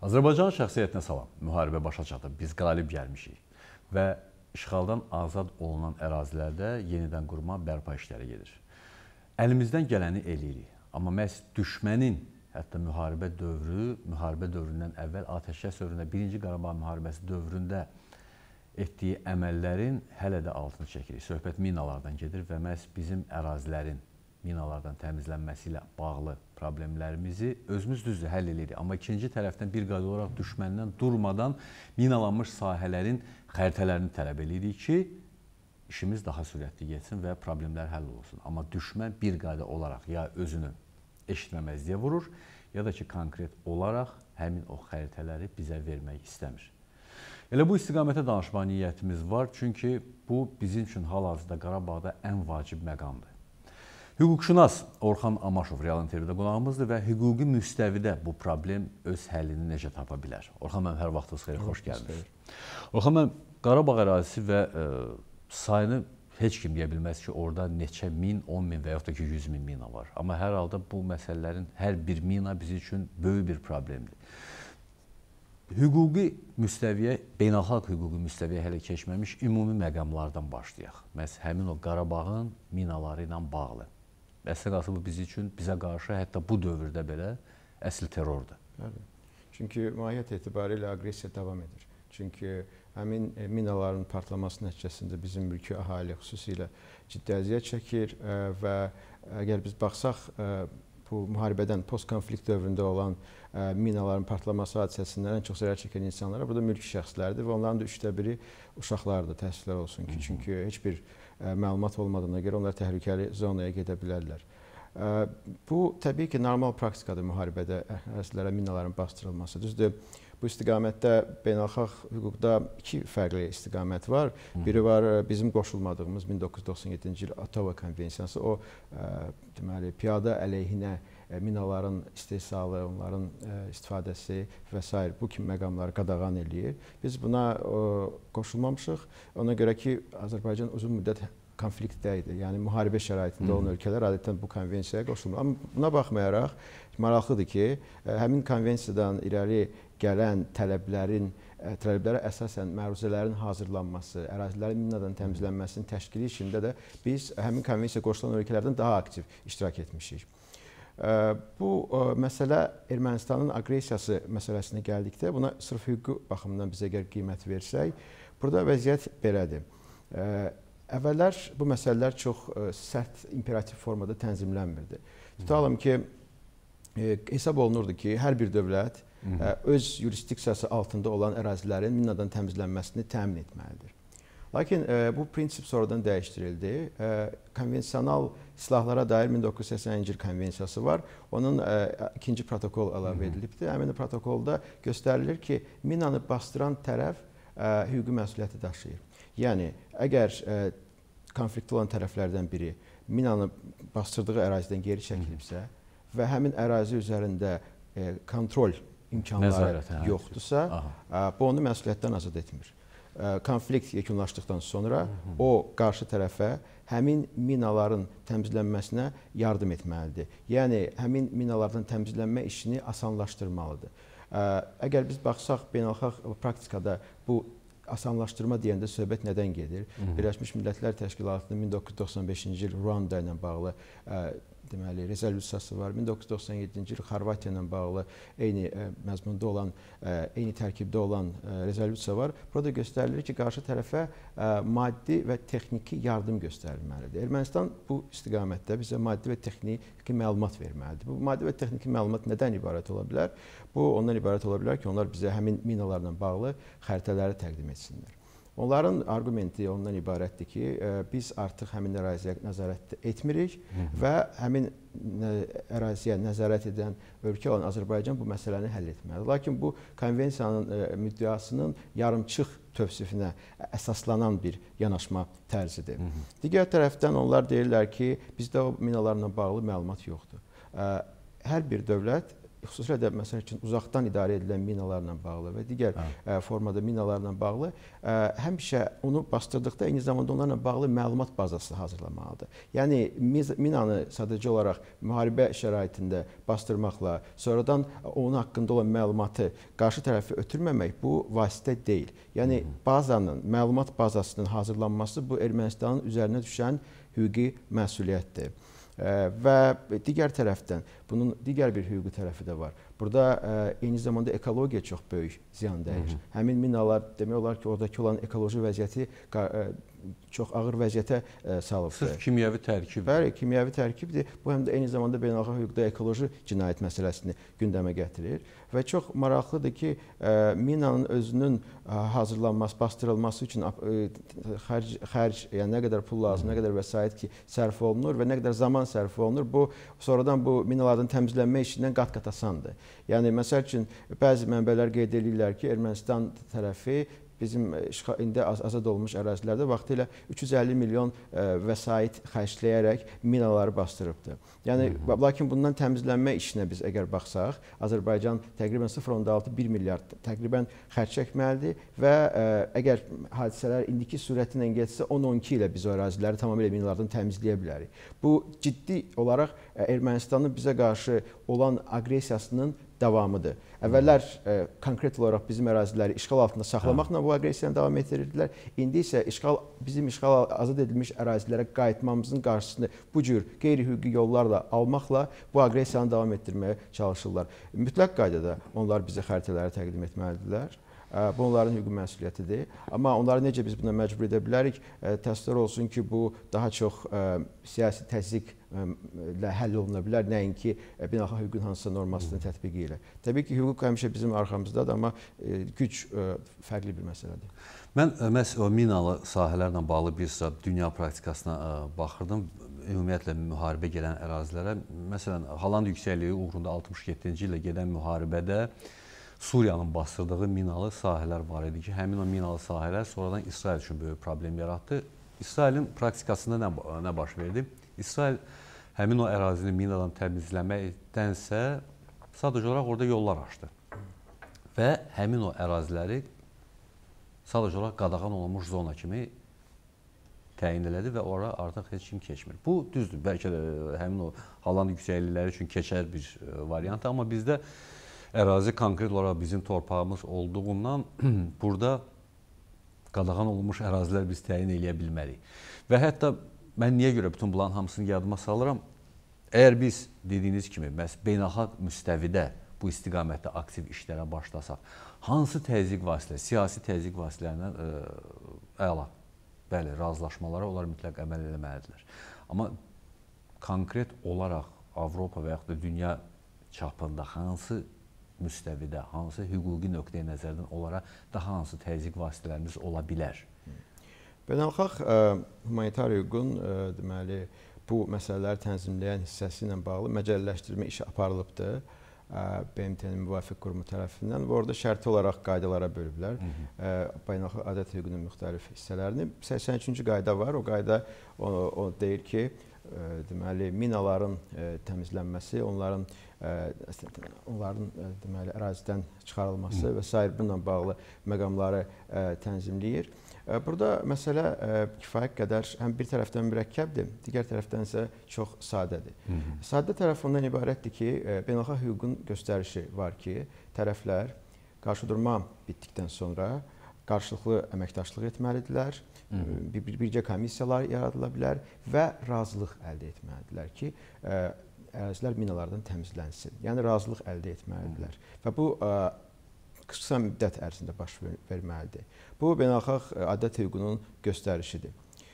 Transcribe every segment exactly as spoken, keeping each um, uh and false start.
Azərbaycan şəxsiyyətinə salam. Müharibə başa çatıb, biz qalib gəlmişik və işğaldan azad olunan ərazilərdə yenidən qurma, bərpa işləri gedir. Əlimizdən gələni eləyirik. Amma məhz düşmənin, hətta müharibə dövrü, müharibə dövründən əvvəl atəşkəs dövründə, birinci Qarabağ müharibəsi dövründə etdiyi əməllərin hələ də altını çəkirik. Söhbət minalardan gedir və məhz bizim ərazilərin minalardan təmizlənməsi ilə bağlı problemlərimizi özümüz düzdür, həll edirik. Amma ikinci tərəfdən bir qayda olaraq düşməndən durmadan minalanmış sahələrin xəritələrini tələb edirik ki, işimiz daha sürətli getsin və problemlər həll olsun. Amma düşmən bir qayda olaraq ya özünü eşitməməzliyə vurur, ya da ki, konkret olaraq həmin o xəritələri bizə vermək istəmir. Elə bu istiqamətə danışma niyyətimiz var, çünki bu bizim üçün hal-hazırda Qarabağda ən vacib məqamdır. Hüquqşünas Orxan Amaşov Real intervyuda qonağımızdır və hüquqi müstəvidə bu problem öz həllini necə tapa bilər? Orxan mənim, hər vaxtınız xeyir, xoş gəldiniz. Orxan mənim, Qarabağ ərazisi və e, sayını heç kim deyə bilməz ki, orada neçə min, on min və yaxud da ki, yüz min mina var. Amma hər halda bu məsələlərin hər bir mina bizim üçün böyük bir problemdir. Hüquqi müstəviyə, beynəlxalq hüquqi müstəviyə hələ keçməmiş ümumi məqamlardan başlayaq. Məhz həmin o Qarabağın minaları ilə bağlı. Əsl qalsı bu biz üçün, bizə qarşı hətta bu dövrdə belə əsl terrordur. Bəli. Çünki mahiyyət etibarilə aqressiya davam edir. Çünki həmin minaların partlaması nəticəsində bizim mülki əhali xüsusilə ciddi əziyyət çəkir və əgər biz baxsaq, bu müharibədən, post-konflikt dövründə olan minaların partlaması hadisəsindən ən çox zərər çəkən insanlar burada mülki şəxslərdir və onların da üçdə biri uşaqlardır, təəssüflər olsun ki, çünki heç bir məlumat olmadığına görə onlar təhlükəli zonaya gedə bilərlər. Bu, təbii ki, normal praktikadır müharibədə ərazilərə minaların bastırılması. Düzdür, bu istiqamətdə beynəlxalq hüquqda iki fərqli istiqamət var. Biri var bizim qoşulmadığımız min doqquz yüz doxsan yeddinci il Ottawa konvensiyası. O, deməli, piyada əleyhinə minaların istehsalı, onların istifadəsi və s. bu kimi məqamları qadağan eləyir. Biz buna qoşulmamışıq. Ona görə ki, Azərbaycan uzun müddət konfliktdə idi. Yəni, müharibə şəraitində olan ölkələr adətən bu konvensiyaya qoşulmur. Amma buna baxmayaraq, maraqlıdır ki, həmin konvensiyadan irəli gələn tələblərin, tələblərə əsasən məruzələrin hazırlanması, ərazilərin minadan təmizlənməsinin təşkili içində də biz həmin konvensiyaya qoşulan ölkələrdən daha aktiv iştirak etmişik. Bu məsələ Ermənistanın aqressiyası məsələsinə gəldikdə, buna sırf hüquqi baxımından bizə əgər qiymət versək, burada vəziyyət belədir. Əvvəllər bu məsələlər çox sərt, imperativ formada tənzimlənmirdi. Tutalım ki, hesab olunurdu ki, hər bir dövlət öz yurisdiksiyası altında olan ərazilərin minadan təmizlənməsini təmin etməlidir. Lakin bu prinsip sonradan dəyişdirildi. Konvensional silahlara dair min doqquz yüz səksəninci il konvensiyası var. Onun ikinci protokol əlavə edilibdir. Həmin protokolda göstərilir ki, minanı bastıran tərəf hüquqi məsuliyyəti daşıyır. Yəni, əgər konfliktli olan tərəflərdən biri minanı bastırdığı ərazidən geri çəkilibsə və həmin ərazi üzərində kontrol imkanları yoxdursa, bu onu məsuliyyətdən azad etmir. Konflikt yekunlaşdıqdan sonra o qarşı tərəfə həmin minaların təmizlənməsinə yardım etməlidir. Yəni, həmin minalardan təmizlənmə işini asanlaşdırmalıdır. Əgər biz baxsaq, beynəlxalq praktikada bu asanlaşdırma deyəndə söhbət nədən gedir? Birləşmiş Millətlər Təşkilatının min doqquz yüz doxsan beşinci il Ruanda ilə bağlı deməli, rezolüsiyası var. min doqquz yüz doxsan yeddinci il Xorvatiya ilə bağlı eyni məzmunda olan, eyni tərkibdə olan rezolüsiya var. Burada göstərilir ki, qarşı tərəfə maddi və texniki yardım göstərilməlidir. Ermənistan bu istiqamətdə bizə maddi və texniki məlumat verməlidir. Bu maddi və texniki məlumat nədən ibarət ola bilər? Bu, ondan ibarət ola bilər ki, onlar bizə həmin minalarla bağlı xəritələri təqdim etsinlər. Onların argumenti ondan ibarətdir ki, biz artıq həmin əraziyə nəzarət etmirik və həmin əraziyə nəzarət edən ölkə olan Azərbaycan bu məsələni həll etməlidir. Lakin bu konvensiyanın müddəasının yarımçıq tövsifinə əsaslanan bir yanaşma tərzidir. Digər tərəfdən onlar deyirlər ki, bizdə o minalarla bağlı məlumat yoxdur. Hər bir dövlət xüsusilə də məsəl üçün uzaqdan idarə edilən minalarla bağlı və digər hə. formada minalarla bağlı həmişə onu bastırdıqda eyni zamanda onlarla bağlı məlumat bazası hazırlamalıdır. Yəni minanı sadəcə olaraq müharibə şəraitində bastırmaqla, sonradan onun haqqında olan məlumatı qarşı tərəfi ötürməmək bu vasitə deyil. Yəni bazanın, məlumat bazasının hazırlanması bu Ermənistanın üzərinə düşən hüquqi məsuliyyətdir. Və digər tərəfdən bunun digər bir hüquqi tərəfi də var. Burada eyni zamanda ekologiya çox böyük ziyan dəyir. Həmin minalar demək olar ki, oradakı olan ekoloji vəziyyəti çox ağır vəziyyətə salıbdır. Sırf kimyəvi tərkib. Bəli, kimyəvi tərkibdir. Bu həm də eyni zamanda beynəlxalq hüquqda ekoloji cinayət məsələsini gündəmə gətirir. Və çox maraqlıdır ki, minanın özünün hazırlanması, bastırılması üçün xərc, xərc, yəni nə qədər pul lazım, nə qədər vəsait ki, sərf olunur və nə qədər zaman sərf olunur, bu sonradan bu minalardan təmizlənmə işindən qat-qat asandır. Yəni məsəl üçün bəzi mənbələr qeyd edirlər ki, Ermənistan tərəfi bizim indi azad olunmuş ərazilərdə vaxtilə üç yüz əlli milyon vəsait xərcləyərək minaları bastırıbdır. Yəni, lakin bundan təmizlənmə işinə biz əgər baxsaq, Azərbaycan təqribən sıfır nöqtə altı bir milyard təqribən xərc çəkməlidir və əgər hadisələr indiki sürəti ilə getsə on on iki ilə biz o əraziləri tamamilə minalardan təmizləyə bilərik. Bu, ciddi olaraq Ermənistanın bizə qarşı olan aqressiyasının davamıdır. Əvvəllər e, konkret olaraq bizim əraziləri işğal altında saxlamaqla bu aqressiyanı davam etdirirdilər. İndi isə işğal, bizim işğal azad edilmiş ərazilərə qayıtmamızın qarşısını bu cür qeyri-hüquqi yollarla almaqla bu aqressiyanı davam etdirməyə çalışırlar. Mütləq qaydada onlar bizə xəritələri təqdim etməlidirlər. Bu onların hüquqi məsuliyyətidir. Amma onları necə biz buna məcbur edə bilərik? Təəssüflər olsun ki, bu daha çox siyasi təzyiqlə həll oluna bilər, nəinki beynəlxalq hüququn hansısa normasının tətbiqi ilə. Təbii ki, hüquq həmişə bizim arxamızdadır, amma güc fərqli bir məsələdir. Mən məhz o minalı sahələrlə bağlı bir sıra dünya praktikasına baxırdım. Ümumiyyətlə müharibə gələn ərazilərə. Məsələn, Holland yüksəkliyi uğrunda altmış yeddinci ildə gedən müharibədə Suriyanın bastırdığı minalı sahələr var idi ki, həmin o minalı sahələr sonradan İsrail üçün böyük problem yaratdı. İsrailin praktikasında nə, nə baş verdi? İsrail həmin o ərazini minadan təmizləməkdənsə sadəcə olaraq orada yollar açdı. Və həmin o əraziləri sadəcə olaraq qadağan olunmuş zona kimi təyin elədi və ora artıq heç kim keçmir. Bu düzdür, bəlkə də həmin o Holland yüksəklikləri üçün keçər bir variant, amma bizdə ərazi konkret olaraq bizim torpağımız olduğundan burada qadağan olunmuş ərazilər biz təyin eləyə bilmərik. Və hətta mən niyə görə bütün bunların hamısını yadıma salıram? Əgər biz dediyiniz kimi beynəlxalq müstəvidə bu istiqamətdə aktiv işlərə başlasaq, hansı təzyiq vasitələri, siyasi təzyiq vasitələrindən əla, bəli, razılaşmalara onlar mütləq əməl etməlidirlər. Amma konkret olaraq Avropa və yaxud da dünya çapında hansı müstəvidə, hansı hüquqi nöqteyi nəzərdən onlara daha hansı təzyiq vasitələrimiz ola bilər? Beynəlxalq humanitar hüququn deməli bu məsələləri tənzimləyən hissəsi ilə bağlı məcəlləşdirmə işi aparılıbdır B M T-nin müvafiq qurumu tərəfindən və orada şərti olaraq qaydalara bölüblər. Beynəlxalq adət hüququnun müxtəlif hissələrini. səksən üçüncü qayda var. O qayda o, o deyir ki, deməli minaların təmizlənməsi, onların onların deməli ərazidən çıxarılması və sair bununla bağlı məqamları tənzimləyir. Burada məsələ kifayət qədər həm bir tərəfdən mürəkkəbdir, digər tərəfdən isə çox sadədir. Hı -hı. Sadə tərəf ondan ibarətdir ki, beynəlxalq hüququn göstərişi var ki, tərəflər qarşıdurma bitdikdən sonra qarşılıqlı əməkdaşlıq etməlidirlər, bir, bir, bircə komissiyalar yaradıla bilər və razılıq əldə etməlidirlər ki, ərazilər minalardan təmizlənsin. Yəni, razılıq əldə etməlidirlər. Və bu, qısa müddət ərzində baş verməlidir. Bu, beynəlxalq adət hüququnun göstərişidir.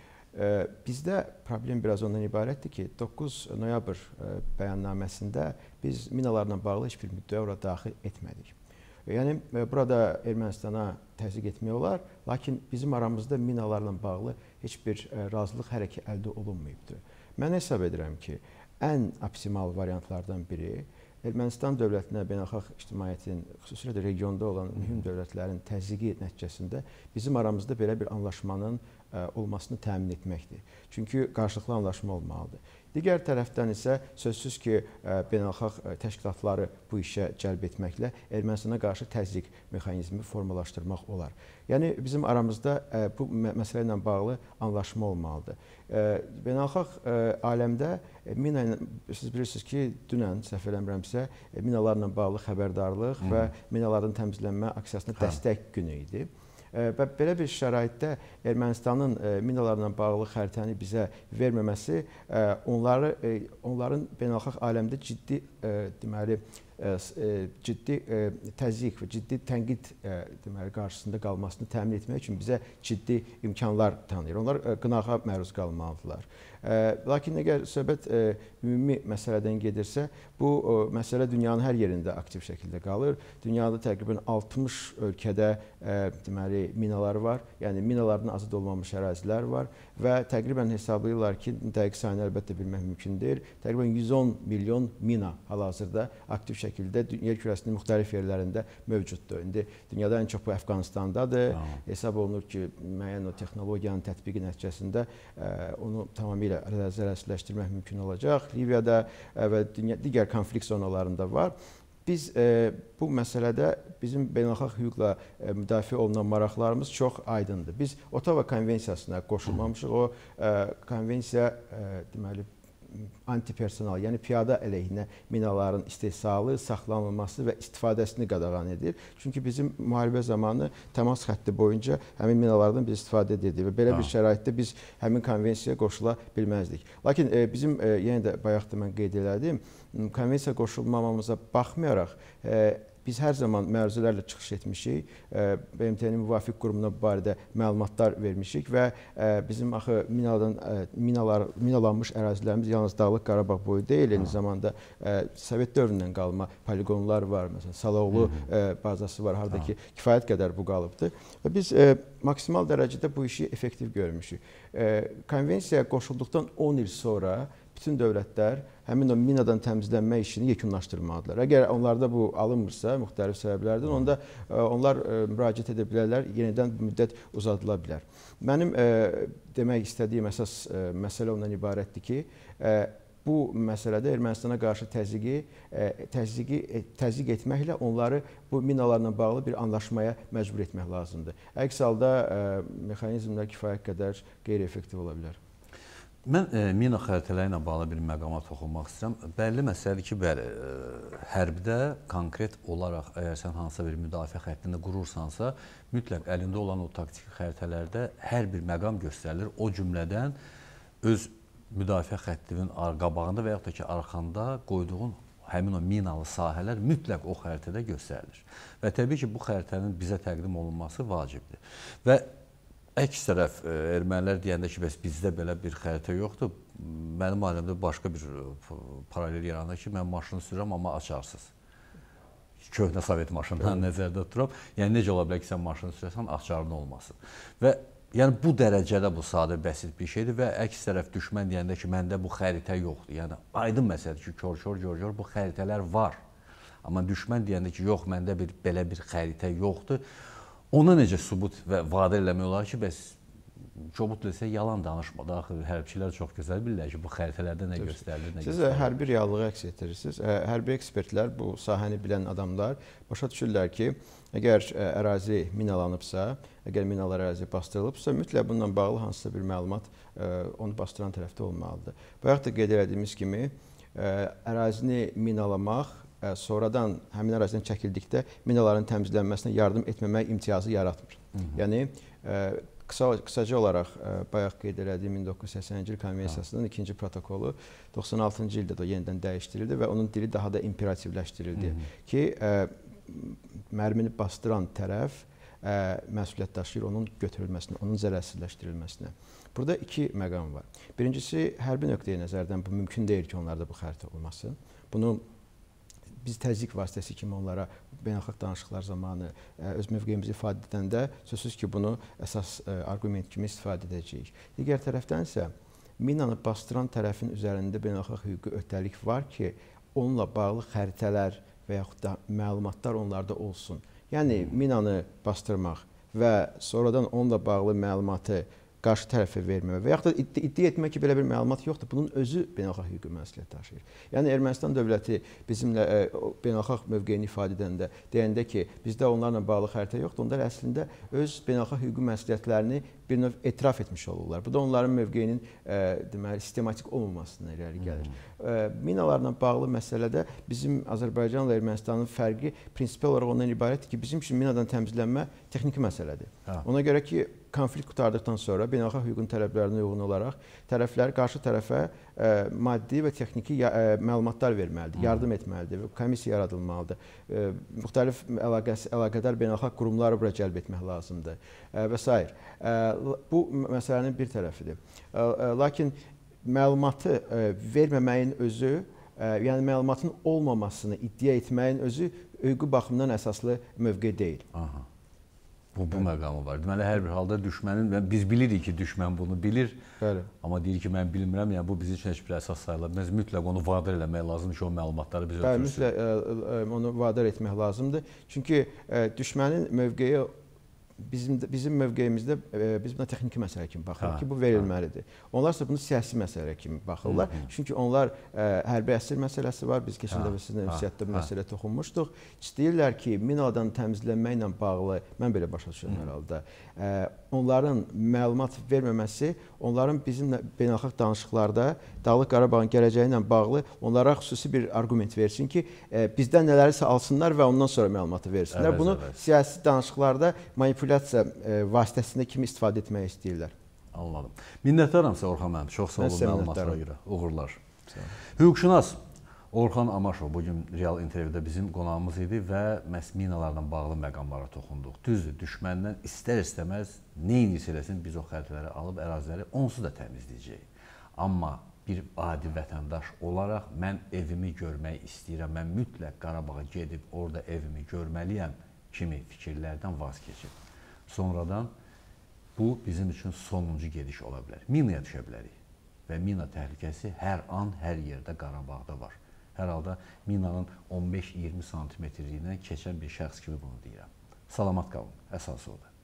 Bizdə problem biraz ondan ibarətdir ki, doqquz noyabr bəyannaməsində biz minalarla bağlı heç bir müddəyə ora daxil etmədik. Yəni, burada Ermənistana təzyiq etmək olar, lakin bizim aramızda minalarla bağlı heç bir razılıq hələ ki əldə olunmayıbdır. Mən hesab edirəm ki, ən optimal variantlardan biri Ermənistan dövlətinə beynəlxalq ictimaiyyətin, xüsusilə də regionda olan mühüm dövlətlərin təzyiqi nəticəsində bizim aramızda belə bir anlaşmanın olmasını təmin etməkdir. Çünki qarşılıqlı anlaşma olmalıdır. Digər tərəfdən isə sözsüz ki, beynəlxalq təşkilatları bu işə cəlb etməklə Ermənistana qarşı təzyiq mexanizmi formalaşdırmaq olar. Yəni bizim aramızda bu məsələ ilə bağlı anlaşma olmalıdır. Beynəlxalq aləmdə mina, siz bilirsiniz ki, dünən səhv eləmirəmsə, minalarla bağlı xəbərdarlıq Hı. və minaların təmizlənmə aksiyasına hə. dəstək günü idi. Və belə bir şəraitdə Ermənistanın minalarla bağlı xəritəni bizə verməməsi onları, onların beynəlxalq aləmdə ciddi, deməli, ciddi təzyiq və ciddi tənqid deməli, qarşısında qalmasını təmin etmək üçün bizə ciddi imkanlar tanıyır. Onlar qınağa məruz qalmalıdırlar. Lakin əgər söhbət ümumi məsələdən gedirsə, bu məsələ dünyanın hər yerində aktiv şəkildə qalır. Dünyada təqribən altmış ölkədə deməli, minalar var, yəni minalardan azad olmamış ərazilər var və təqribən hesablayırlar ki, dəqiq sayını əlbəttə bilmək mümkün deyil. Təqribən yüz on milyon mina hal-hazırda aktiv şəkildə yer kürəsinin müxtəlif yerlərində mövcuddur. İndi dünyada ən çox bu Əfqanistandadır. Tamam. Hesab olunur ki, müəyyən o texnologiyanın tətbiqi nəticəsində onu tamamilə zərərsizləşdirmək mümkün olacaq. Liviyada və digər konflikt zonalarında var. Biz e, bu məsələdə bizim beynəlxalq hüquqla e, müdafiə olunan maraqlarımız çox aydındır. Biz Ottawa konvensiyasına qoşulmamışıq. O e, konvensiya e, deməli antipersonal, yəni piyada əleyhinə minaların istehsalı, saxlanılması və istifadəsini qadağan edir. Çünki bizim müharibə zamanı təmas xətti boyunca həmin minalardan biz istifadə edirdik və belə ha. bir şəraitdə biz həmin konvensiyaya qoşula bilməzdik. Lakin e, bizim, e, yenə də bayaq da mən qeyd elədim, konvensiya qoşulmamamıza baxmayaraq, e, biz hər zaman məruzələrlə çıxış etmişik, B M T-nin müvafiq qurumuna bu barədə məlumatlar vermişik və bizim axı minadan, minalar, minalanmış ərazilərimiz yalnız Dağlıq Qarabağ boyu deyil, eyni zamanda Sovet dövründən qalma poligonlar var, məsələn, Saloğlu bazası var, harada ki, kifayət qədər bu qalıbdır və biz maksimal dərəcədə bu işi effektiv görmüşük. Konvensiyaya qoşulduqdan on il sonra bütün dövlətlər həmin o minadan təmizlənmə işini yekunlaşdırmalıdırlar. Əgər onlarda bu alınmırsa, müxtəlif səbəblərdən, onda onlar müraciət edə bilərlər, yenidən bu müddət uzadıla bilər. Mənim demək istədiyim əsas məsələ ondan ibarətdir ki, bu məsələdə Ermənistana qarşı təzyiqi, təzyiqi, təzyiq etməklə onları bu minalarla bağlı bir anlaşmaya məcbur etmək lazımdır. Əks halda mexanizmlər kifayət qədər qeyri-effektiv ola bilər. Mən e, mina xəritələri ilə bağlı bir məqama toxunmaq istəyirəm. Bəlli məsələdir ki, bəli, e, hərbdə konkret olaraq əgər sən hansısa bir müdafiə xəttini qurursansa, mütləq əlində olan o taktiki xəritələrdə hər bir məqam göstərilir. O cümlədən öz müdafiə xəttinin qabağında və yaxud da ki, arxanda qoyduğun həmin o minalı sahələr mütləq o xəritədə göstərilir. Və təbii ki, bu xəritənin bizə təqdim olunması vacibdir. Və əks tərəf, ermənilər deyəndə ki, bəs bizdə belə bir xəritə yoxdur. Mənim aləmdə başqa bir paralel yaranır ki, mən maşını sürürəm, amma açarsız. Köhnə Sovet maşınlarını nəzərdə tuturam. Yəni, necə ola bilər ki, sən maşını sürəsən, açarın olmasın. Və yəni, bu dərəcədə bu sadə, bəsit bir şeydir və əks tərəf düşmən deyəndə ki, məndə bu xəritə yoxdur. Yəni, aydın məsələdir ki, kör-kör, gör-gör bu xəritələr var. Amma düşmən deyəndə ki, yox, məndə bir, belə bir xəritə yoxdur. Ona necə sübut və vadə eləmək olar ki, bəs Kobud desə yalan danışmadı. Axı, hərbçilər çox gözəl bilirlər ki, bu xəritələrdə nə göstərilir, nə göstərilir. Siz hərbi reallığı əks etdirirsiniz. Hərbi ekspertlər, bu sahəni bilən adamlar başa düşürlər ki, əgər ərazi minalanıbsa, əgər minalar əraziyə bastırılıbsa, mütləq bununla bağlı hansısa bir məlumat onu bastıran tərəfdə olmalıdır. Bayaq da qeyd etdiyimiz kimi, ərazini minalamaq sonradan həmin ərazidən çəkildikdə minaların təmizlənməsinə yardım etməmək imtiyazı yaratmır. Hı -hı. Yəni, qısa, qısaca olaraq bayaq qeyd etdiyim min doqquz yüz səksəninci il konvensiyasının ikinci protokolu doxsan altıncı ildə də yenidən dəyişdirildi və onun dili daha da imperativləşdirildi. Hı -hı. Ki, mərmini bastıran tərəf məsuliyyət daşıyır onun götürülməsinə, onun zərərsizləşdirilməsinə. Burada iki məqam var. Birincisi, hərbi nöqteyi nəzərdən bu mümkün deyil ki, onlarda bu xəritə olmasın. Bunu biz təzyiq vasitəsi kimi onlara beynəlxalq danışıqlar zamanı öz mövqeyimizi ifadə edəndə sözsüz ki, bunu əsas arqument kimi istifadə edəcəyik. Digər tərəfdən isə minanı bastıran tərəfin üzərində beynəlxalq hüquqi öhdəlik var ki, onunla bağlı xəritələr və yaxud da məlumatlar onlarda olsun. Yəni, minanı bastırmaq və sonradan onunla bağlı məlumatı qarşı tərəfə verməmə və yaxud da iddia, iddia etmək ki, belə bir məlumat yoxdur, bunun özü beynəlxalq hüquqi məsuliyyət daşıyır. Yəni Ermənistan dövləti bizimlə ə, beynəlxalq mövqeyini ifadə edəndə, deyəndə ki, bizdə onlarla bağlı xəritə yoxdur, onlar əslində öz beynəlxalq hüquqi məsuliyyətlərini bir növ etiraf etmiş olurlar. Bu da onların mövqeyinin ə, deməli sistematik olmamasına irəli gəlir. Ə, minalarla bağlı məsələdə bizim Azərbaycanla Ermənistanın fərqi prinsipial olaraq ondan ibarətdir ki, bizim üçün minadan təmizlənmə texniki məsələdir. Ha. Ona görə ki, konflikt qurtardıqdan sonra beynəlxalq hüququn tələblərinə uyğun olaraq tərəflər qarşı tərəfə ə, maddi və texniki ə, məlumatlar verməlidir, yardım etməlidir, komissiya yaradılmalıdır, ə, müxtəlif əlaqəsi, əlaqədar beynəlxalq qurumları bura cəlb etmək lazımdır ə, və s. Ə, bu məsələnin bir tərəfidir. Ə, ə, lakin məlumatı ə, verməməyin özü, ə, yəni məlumatın olmamasını iddia etməyin özü hüquqi baxımdan əsaslı mövqe deyil. Aha. Bu, bu məqamı var. Deməli, hər bir halda düşmənin, biz bilirik ki, düşmən bunu bilir, bəli. Amma deyir ki, mən bilmirəm, yəni bu bizim üçün heç bir əsas sayılır. Biz mütləq onu vadar eləmək lazımdır ki, o məlumatları bizə ötürsün. Bəli, mütləq onu vadar etmək lazımdır. Çünki düşmənin mövqeyi Bizim, bizim mövqeyimizdə e, biz buna texniki məsələ kimi baxırıq ha, ki, bu verilməlidir. Onlar isə bunu siyasi məsələ kimi baxırlar. Hı -hı. Çünki onlar e, hərbi əsir məsələsi var. Biz keçən dəfə sizin ünsiyyətdə bu məsələ toxunmuşduq. İstəyirlər ki, minadan təmizlənməklə bağlı, mən belə başa düşürəm hər halda, e, onların məlumat verməməsi, onların bizimlə beynəlxalq danışıqlarda Dağlıq Qarabağın gələcəyi ilə bağlı onlara xüsusi bir arqument versin ki, e, bizdən nələrsə alsınlar və ondan sonra məlumatı versinlər. Evet, bunu evet. Siyasi danışıqlarda manipulyasiya e, vasitəsində kimi istifadə etmək istəyirlər. Anladım. Minnətdaram sizə Orxan müəllim. Çox sağ olun məlumatlara görə. Uğurlar. Hüquqşünas Orxan Amaşov bugün Real intervyuda bizim qonağımız idi və məhz minalarla bağlı məqamlara toxunduq. Düzdür, düşməndən istər-istəməz neyinirsə eləsin biz o xəritələri alıb əraziləri onsuz da təmizləyəcəyik. Amma bir adi vətəndaş olaraq mən evimi görmək istəyirəm, mən mütləq Qarabağa gedib orada evimi görməliyəm kimi fikirlərdən vaz keçib. Sonradan bu bizim üçün sonuncu gediş ola bilər. Minaya düşə bilərik və mina təhlükəsi hər an, hər yerdə Qarabağda var. Hər halda minanın on beş iyirmi santimetrliyindən keçən bir şəxs kimi bunu deyirəm. Salamat qalın, əsası odur.